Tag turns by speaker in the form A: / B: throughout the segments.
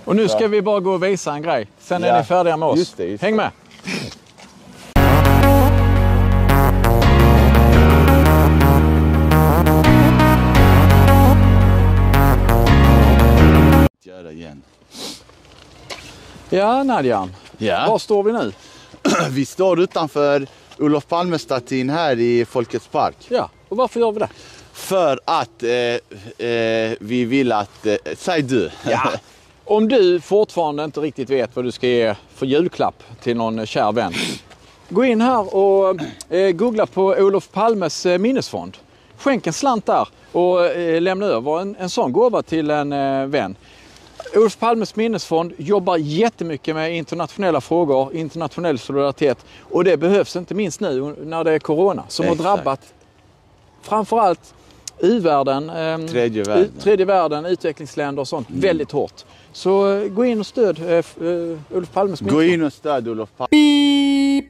A: Och nu ska vi bara gå och visa en grej. Sen är ni färdiga med oss.
B: Just det.
A: Häng med.
B: Gör det igen.
A: Ja, Nadja.
B: Ja.
A: Var står vi nu?
B: Vi står utanför Olof Palme-statyn här i Folkets park.
A: Ja, och varför gör vi det?
B: För att vi vill att... säg du.
A: Ja. Om du fortfarande inte riktigt vet vad du ska ge för julklapp till någon kär vän. Gå in här och googla på Olof Palmes minnesfond. Skänk en slant där och lämna över en sån gåva till en vän. Olof Palmes minnesfond jobbar jättemycket med internationella frågor, internationell solidaritet. Och det behövs inte minst nu när det är corona som har drabbat framförallt u-världen, tredje världen, utvecklingsländer och sånt väldigt hårt. Så gå in och stöd Olof Palmes minnesfond.
B: Gå in och stöd Olof Palme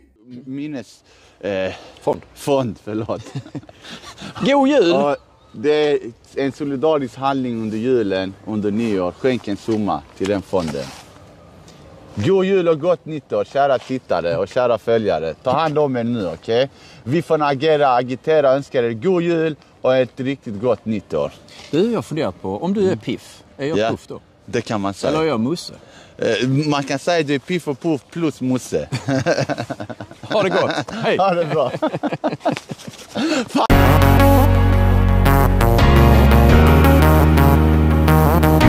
B: fond, förlåt.
A: God jul!
B: Och det är en solidarisk handling under julen, under nyår. Skänk en summa till den fonden. God jul och gott nytt år, kära tittare och kära följare. Ta hand om er nu, okej? Vi får agitera, önskar er god jul och ett riktigt gott nytt år.
A: Du, jag har funderat på, om du är Piff, är jag Puff då?
B: Det kan man säga.
A: Eller är jag Musse?
B: Man kan säga att du är Piff och Puff plus Musse.
A: Ha det gott, hej!
B: Ha det bra.